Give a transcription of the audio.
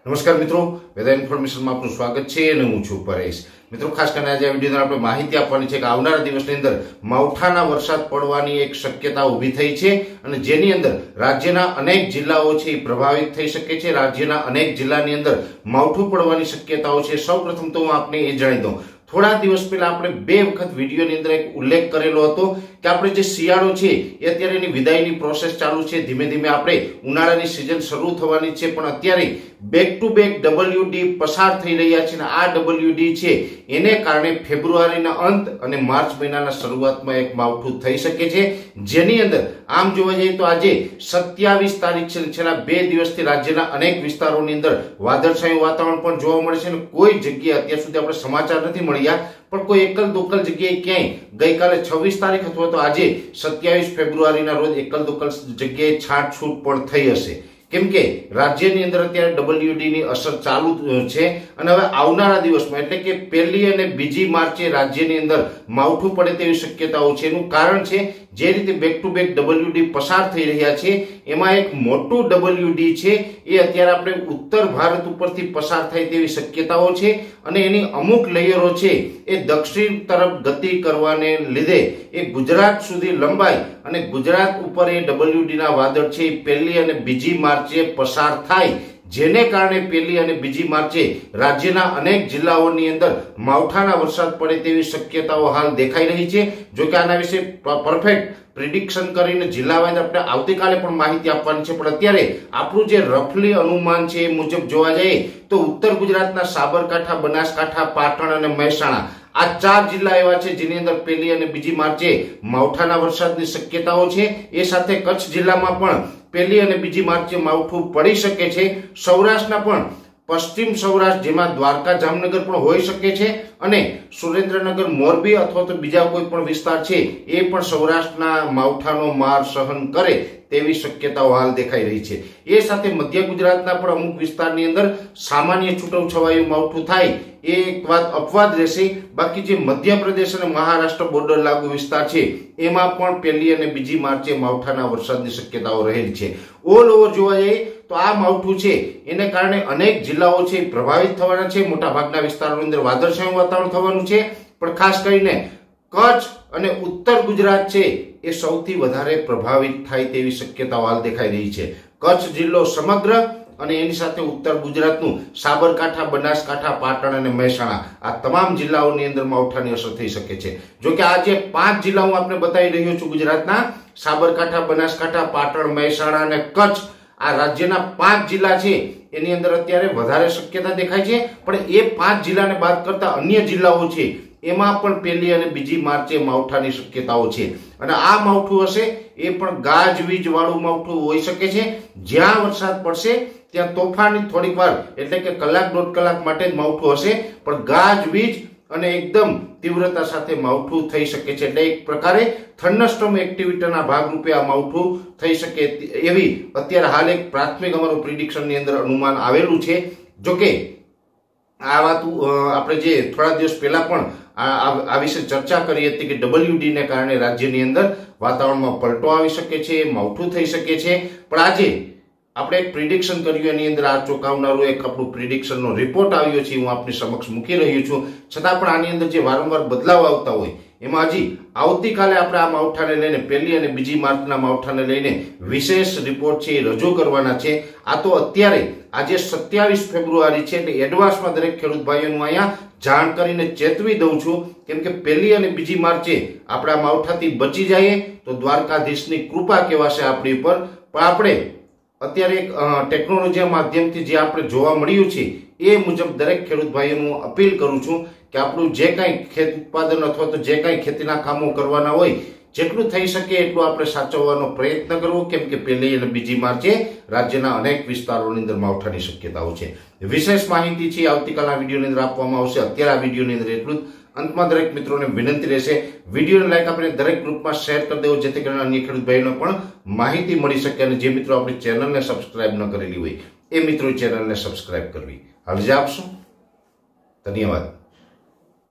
નમસ્કાર મિત્રો, વેધર ઇન્ફોર્મેશનમાં આપનું સ્વાગત છે અને હું છું પરેશ। મિત્રો, ખાસ કરીને આજે આ વિડીયોમાં આપણે માહિતી આપવાની છે કે આવનારા દિવસની અંદર માવઠાના વરસાદ પડવાની એક શક્યતા ઊભી થઈ છે અને જેની અંદર રાજ્યના અનેક જિલ્લાઓ છે એ પ્રભાવિત થઈ શકે છે। રાજ્યના અનેક જિલ્લાની અંદર માવઠું પડવાની શક્યતાઓ છે। સૌપ્રથમ તો હું આપને એ જણાવી દઉં, થોડા દિવસ પહેલા આપણે બે વખત વિડીયોની અંદર એક ઉલ્લેખ કરેલો હતો કે આપણે જે શિયાળો છે એ અત્યારે એની વિદાયની પ્રોસેસ ચાલુ છે। ધીમે ધીમે આપણે ઉનાળાની સિઝન શરૂ થવાની છે, પણ અત્યારે બેક ટુ બેક WD પસાર થઈ રહ્યા છે અને આ WD છે એને કારણે ફેબ્રુઆરીના અંત અને માર્ચ મહિનાના શરૂઆતમાં એક માવઠું થઈ શકે છે, જેની અંદર આમ જોવા જઈએ તો આજે 27 તારીખ છે, છેલ્લા 2 દિવસથી રાજ્યના અનેક વિસ્તારોની અંદર વાદળછાયું વાતાવરણ પણ જોવા મળે છે અને કોઈ જગ્યાએ અત્યાર સુધી આપણે સમાચાર નથી મળ્યા પણ કોઈ એકલ દોકલ જગ્યાએ ક્યાંય ગઈકાલે 26 તારીખ અથવા તો આજે 27 ફેબ્રુઆરીના રોજ એકલ દોકલ જગ્યાએ છાંટછૂટ પણ થઈ હશે, કેમ કે રાજ્યની અંદર અત્યારે WD ની અસર ચાલુ છે અને હવે આવનારા દિવસમાં એટલે કે 1લી અને 2જી માર્ચે રાજ્યની અંદર માવઠું પડે તેવી શક્યતાઓ છે। એનું કારણ છે જે રીતે બેક ટુ બેક WD પસાર થઈ રહ્યા છે એમાં એક મોટું WD છે એ અત્યારે આપણે ઉત્તર ભારત ઉપરથી પસાર થાય તેવી શક્યતાઓ છે અને એની અમુક લેયરો છે એ દક્ષિણ તરફ ગતિ કરવાને લીધે એ ગુજરાત સુધી લંબાઈ અને ગુજરાત ઉપર એ WD ના વાદળ છે એ 1લી અને 2જી માર્ચે પસાર થાય, જેને કારણે 1લી અને 2જી માર્ચે રાજ્યના અનેક જિલ્લાઓની અંદર માવઠાના વરસાદ પડે તેવી શક્યતાઓ હાલ દેખાઈ રહી છે। જો કે આના વિશે પરફેક્ટ પ્રિડિક્શન કરીને જિલ્લા વાઇઝ આપણે આવતીકાલે પણ માહિતી આપવાની છે, પણ અત્યારે આપણું જે રફલી અનુમાન છે એ મુજબ જોવા જઈએ તો ઉત્તર ગુજરાતના સાબરકાંઠા, બનાસકાંઠા, પાટણ અને મહેસાણા આ 4 જિલ્લા એવા છે જેની અંદર 1લી અને 2જી માર્ચે માવઠાના વરસાદની શક્યતાઓ છે। એ સાથે કચ્છ જિલ્લામાં પણ 1લી અને 2જી માર્ચે માવઠું પડી શકે છે। સૌરાષ્ટ્રના પણ પશ્ચિમ સૌરાષ્ટ્ર જેમાં દ્વારકા, જામનગર પણ હોઈ શકે છે અને સુરેન્દ્રનગર, મોરબી અથવા તો બીજા કોઈ પણ વિસ્તાર છે એ પણ સૌરાષ્ટ્રના માવઠાનો માર સહન કરે તેવી શક્યતાઓ હાલ દેખાઈ રહી છે। એ સાથે મધ્ય ગુજરાતના પણ અમુક વિસ્તારની અંદર સામાન્ય છૂટું માવઠું થાય એ એક વાત અપવાદ રહેશે। બાકી જે મધ્યપ્રદેશ અને મહારાષ્ટ્ર બોર્ડર લાગુ વિસ્તાર છે એમાં પણ 1લી અને 2જી માર્ચે માવઠાના વરસાદની શક્યતાઓ રહેલી છે। ઓલ ઓવર જોવા જઈએ તો આ માવઠું છે એને કારણે અનેક જિલ્લાઓ છે પ્રભાવિત થવાના છે। મોટા ભાગના વિસ્તારોની અંદર વાદળછાયું વાતાવરણ થવાનું છે, પણ ખાસ કરીને કચ્છ અને ઉત્તર ગુજરાત છે એ સૌથી વધારે પ્રભાવિત થાય તેવી શક્યતાઓ હાલ દેખાઈ રહી છે। કચ્છ જિલ્લો સમગ્ર અને એની સાથે ઉત્તર ગુજરાતનું સાબરકાંઠા, બનાસકાંઠા, પાટણ અને મહેસાણા આ તમામ જિલ્લાઓની અંદર માવઠાની અસર થઈ શકે છે। જો કે આ જે 5 જિલ્લા હું આપને બતાવી રહ્યો છું ગુજરાતના, સાબરકાંઠા, બનાસકાંઠા, પાટણ, મહેસાણા અને કચ્છ, આ રાજ્યના 5 જિલ્લા છે એની અંદર અત્યારે વધારે શક્યતા દેખાય છે, પણ એ 5 જિલ્લાને બાદ કરતા અન્ય જિલ્લાઓ છે એમાં પણ 1લી અને 2જી માર્ચે માવઠાની શક્યતાઓ છે અને આ માવઠું હશે એ પણ ગાજવીજ વાળું માવઠું હોઈ શકે છે। જ્યાં વરસાદ પડશે ત્યાં તોફાની થોડીક વાર એટલે કે કલાક દોઢ કલાક માટે જ માવઠું હશે, પણ ગાજવીજ અને એકદમ તીવ્રતા સાથે માવઠું થઈ શકે છે। એટલે એક પ્રકારે થંડરસ્ટોર્મ એક્ટિવિટીના ભાગરૂપે આ માવઠું થઈ શકે એવી અત્યારે હાલ એક પ્રાથમિક અમારું પ્રિડિક્શનની અંદર અનુમાન આવેલું છે। જો કે આ વાત આપણે જે થોડા દિવસ પહેલા પણ આ વિશે ચર્ચા કરી હતી કે WD ને કારણે રાજ્યની અંદર વાતાવરણમાં પલટો આવી શકે છે, માવઠું થઈ શકે છે, પણ આજે આપણે એક પ્રિડિક્શન કર્યું એની અંદર આ ચોંકાવનારું એક આપણું પ્રિડિક્શનનો રિપોર્ટ આવ્યો છે હું આપની સમક્ષ મૂકી રહ્યો છું। છતાં પણ આની અંદર જે વારંવાર બદલાવ આવતા હોય એમાં હજી આવતીકાલે આપણે આ માવઠાને લઈને 1લી અને 2જી માર્ચના માવઠાને લઈને વિશેષ રિપોર્ટ છે એ રજૂ કરવાના છે। આ તો અત્યારે આજે 27 ફેબ્રુઆરી છે એટલે એડવાન્સમાં દરેક ખેડૂત ભાઈઓનું અહીંયા જાણ કરીને ચેતવી દઉં છું, કેમ કે 1લી અને 2જી માર્ચે આપણે આ માવઠાથી બચી જઈએ તો દ્વારકાધીશની કૃપા કહેવાશે આપણી ઉપર। પણ આપણે અત્યારે એક ટેકનોલોજી માધ્યમથી જે આપણે જોવા મળ્યું છે એ મુજબ દરેક ખેડૂત ભાઈઓનું અપીલ કરું છું કે આપણું જે કાંઈ ખેત ઉત્પાદન અથવા તો જે કાંઈ ખેતીના કામો કરવાના હોય જેટલું થઈ શકે એટલું આપણે સાચવવાનો પ્રયત્ન કરવો, કેમ કે 1લી અને 2જી માર્ચે રાજ્યના અનેક વિસ્તારોની અંદર માવઠાની શક્યતાઓ છે। વિશેષ માહિતી છે આવતીકાલના વિડીયોની અંદર આપવામાં આવશે। અત્યારે આ વિડીયોની અંદર એટલું જ। અંતમાં દરેક મિત્રોને વિનંતી રહેશે વિડીયોને લાઈક આપણે દરેક ગ્રુપમાં શેર કરી દેવો, જેથી કરીને અન્ય ખેડૂત ભાઈઓને પણ માહિતી મળી શકે અને જે મિત્રો આપણી ચેનલને સબસ્ક્રાઇબ ન કરેલી હોય એ મિત્રો ચેનલને સબસ્ક્રાઇબ કરવી। હાલ જે આપશો, ધન્યવાદ।